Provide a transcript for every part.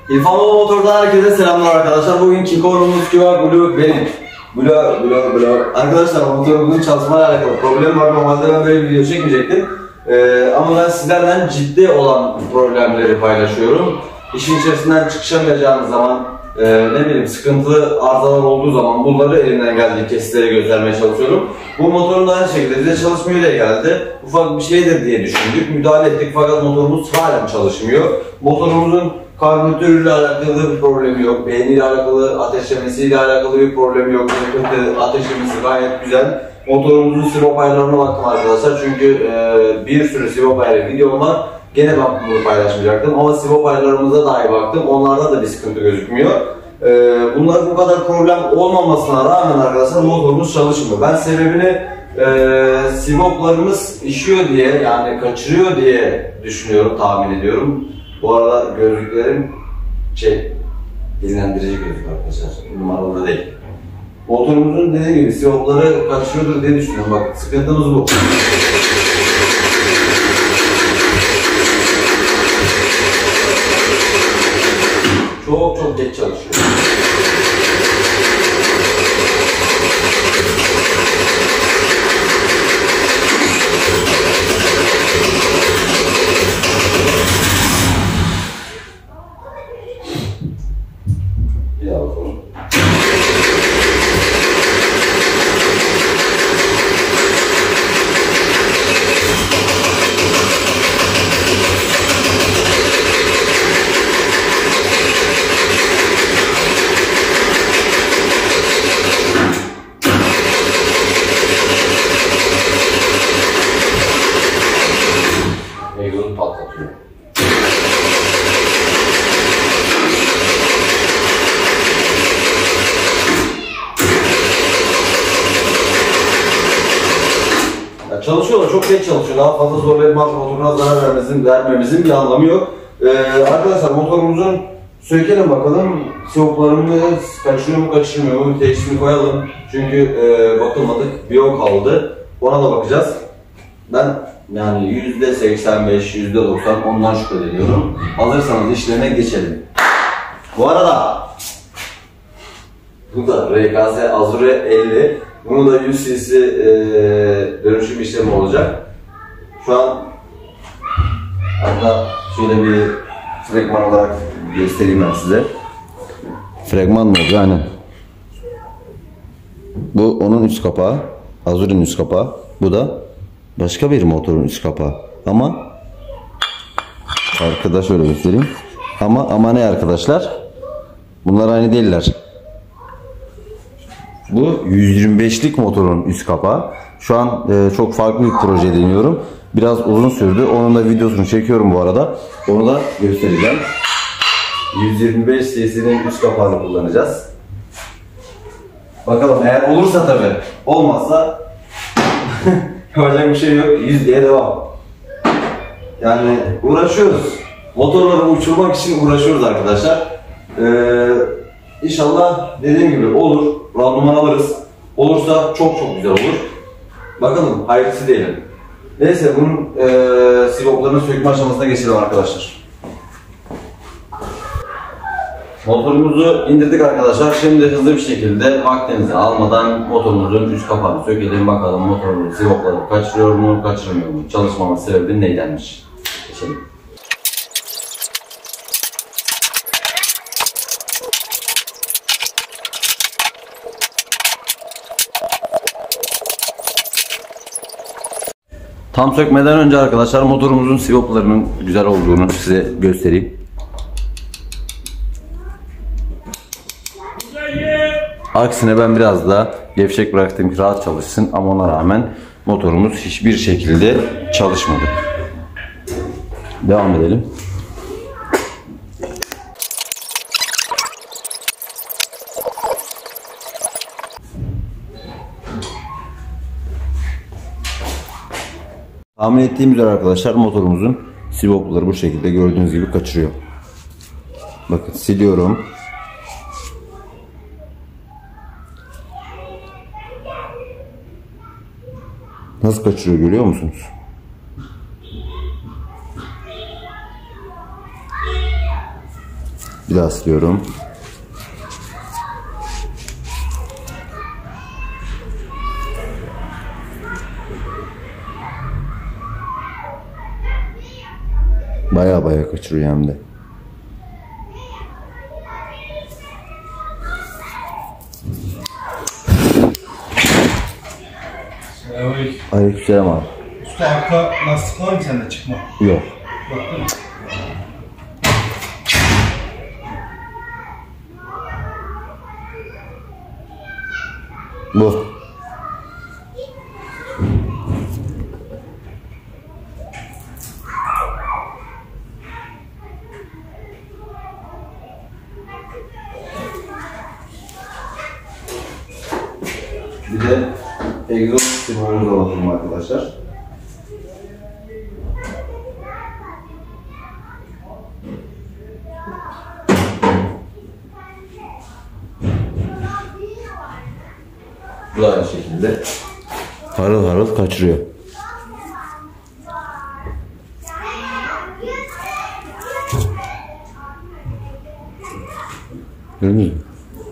İrfanlı Motor'dan herkese selamlar arkadaşlar. Bugünkü konumuz Kiva Blue benim. Blue. Arkadaşlar motorumuzun çalışmayla alakalı problem var. Normalde ben böyle bir video çekmeyecektim. Ama ben sizlerden ciddi olan problemleri paylaşıyorum. İşin içerisinden çıkışamayacağınız zaman, ne bileyim sıkıntılı arızalar olduğu zaman bunları elimden geldiği kesitleri göstermeye çalışıyorum. Bu motorun da aynı şekilde bize çalışmıyor diye geldi. Ufak bir şeydir diye düşündük. Müdahale ettik fakat motorumuz halen çalışmıyor. Motorumuzun karbüratörüyle alakalı bir problemi yok. Beyniyle alakalı, ateşlemesiyle alakalı bir problemi yok. Ateşlemesi gayet güzel. Motorumuzun sivop ayarlarına baktım arkadaşlar. Çünkü bir sürü sivop ayarı videom var. Gene ben bunu paylaşmayacaktım ama sivop ayarlarımıza dahi baktım. Onlarda da bir sıkıntı gözükmüyor. Bunlar bu kadar problem olmamasına rağmen arkadaşlar motorumuz çalışmıyor. Ben sebebini sivoplarımız işiyor diye, yani kaçırıyor diye düşünüyorum, tahmin ediyorum. Bu arada gözlüklerim dinlendirici gözlük arkadaşlar, numaralı değil. Motorumuzun dediğim gibi sivopları kaçırıyordur diye düşünüyorum. Bak sıkıntımız bu. Çok geç çalışıyor. Bir daha bakalım. Egzozu patlatıyor. Ya çalışıyorlar, çok geç çalışıyor. Daha fazla zorlayıp motoruna zarar vermemizin bir anlamı yok. Arkadaşlar motorumuzun sökelim bakalım. Sivoplarımız kaçırıyor mu kaçırmıyor mu? Teşhisini koyalım. Çünkü bakılmadık. Bir o kaldı. Ona da bakacağız. Ben yani %85, %90 ondan şüphe ediyorum. Hazırsanız işlerine geçelim. Bu arada bu da RKS Azure 50. Bunun da 100 cc dönüşüm işlemi olacak. Şu an hatta şöyle bir fragman olarak göstereyim ben size. Fragman mı? Yani bu onun üst kapağı, Azure'nin üst kapağı. Bu da başka bir motorun üst kapağı. Ama arkada şöyle göstereyim. Ama ne arkadaşlar? Bunlar aynı değiller. Bu 125'lik motorun üst kapağı. Şu an çok farklı bir proje deniyorum. Biraz uzun sürdü. Onun da videosunu çekiyorum bu arada. Onu da göstereceğim. 125 cc'nin üst kapağını kullanacağız. Bakalım eğer olursa tabi. Olmazsa yapacak bir şey yok. 100 diye devam. Yani uğraşıyoruz. Motorları uçurmak için uğraşıyoruz arkadaşlar. İnşallah dediğim gibi olur. Randıman alırız. Olursa çok güzel olur. Bakalım hayırlısı diyelim. Neyse bunun sivoplarını sökme aşamasına geçelim arkadaşlar. Motorumuzu indirdik arkadaşlar. Şimdi hızlı bir şekilde vaktinizi almadan motorumuzun üst kapağını sökelim. Bakalım motorumuzun sivopları kaçırıyor mu, kaçırmıyor mu? Çalışmamın sebebi neydenmiş? Geçelim. Tam sökmeden önce arkadaşlar motorumuzun sivoplarının güzel olduğunu size göstereyim. Aksine ben biraz da gevşek bıraktım ki rahat çalışsın ama ona rağmen motorumuz hiçbir şekilde çalışmadı. Devam edelim. Tahmin ettiğim üzere arkadaşlar motorumuzun sivopları bu şekilde gördüğünüz gibi kaçırıyor. Bakın siliyorum. Nasıl kaçırıyor görüyor musunuz? Bir daha siliyorum. Baya kaçırıyor hem de. Aleykümselam abi. Usta arka lastik var mı sende çıkma? Yok. Baktın mı? Bu. Bir de egzoz sistemimizi alalım arkadaşlar. Bu da aynı şekilde harıl harıl kaçırıyor. Görünüyor mu?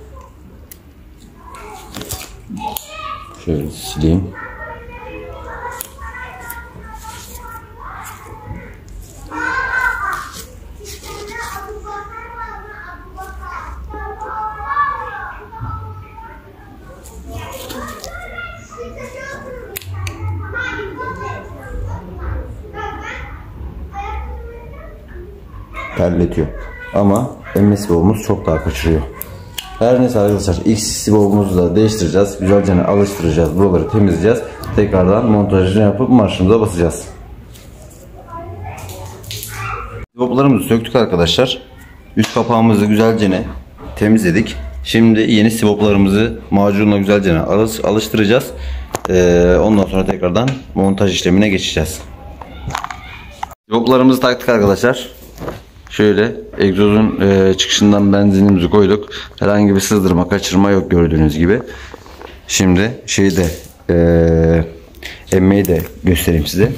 Şöyle sileyim. Terletiyor. Ama emme sibobumuz çok daha kaçırıyor. Her neyse arkadaşlar, ilk sibobumuzu da değiştireceğiz. Güzelce alıştıracağız. Buraları temizleyeceğiz. Tekrardan montajını yapıp marşımıza basacağız. Siboplarımızı söktük arkadaşlar. Üst kapağımızı güzelce temizledik. Şimdi yeni siboplarımızı macunla güzelce alıştıracağız. Ondan sonra tekrardan montaj işlemine geçeceğiz. Siboplarımızı taktık arkadaşlar. Şöyle egzozun çıkışından benzinimizi koyduk. Herhangi bir sızdırma, kaçırma yok gördüğünüz gibi. Şimdi emmeyi de göstereyim size.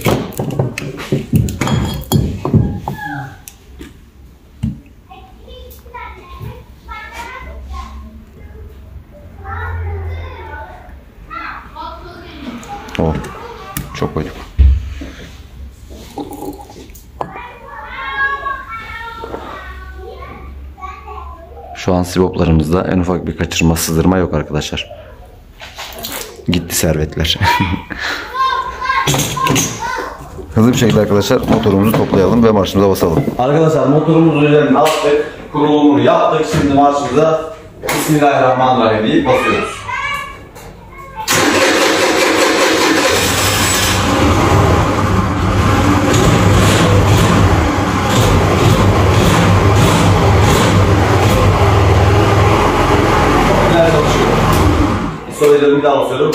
Oh, çok koyduk. Şu an siboplarımızda en ufak bir kaçırma, sızdırma yok arkadaşlar. Gitti servetler. Hızlı bir şekilde arkadaşlar motorumuzu toplayalım ve marşımıza basalım. Arkadaşlar motorumuzu üzerine attık, kurulumunu yaptık. Şimdi marşımıza Bismillahirrahmanirrahim deyip basıyoruz. Bir daha basıyorum.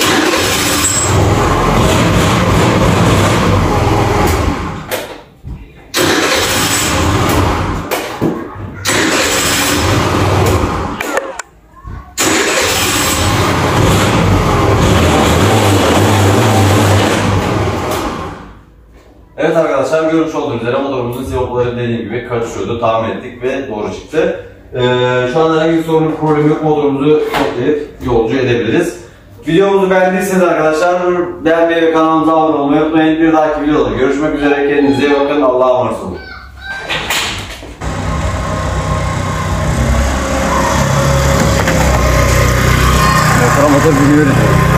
Evet arkadaşlar, görmüş olduğunuz üzere motorumuzun sibopları dediğim gibi kaçışıyordu. Tahmin ettik ve doğru çıktı. Şu an herhangi bir sorun, problem yok. Motorumuzu toplayıp yolcu edebiliriz. Videomuzu beğendiyseniz arkadaşlar beğenmeyi ve kanalımıza abone olmayı unutmayın. Bir dahaki videoda görüşmek üzere. Kendinize iyi bakın. Allah'a emanet olun. Motor biliyoruz.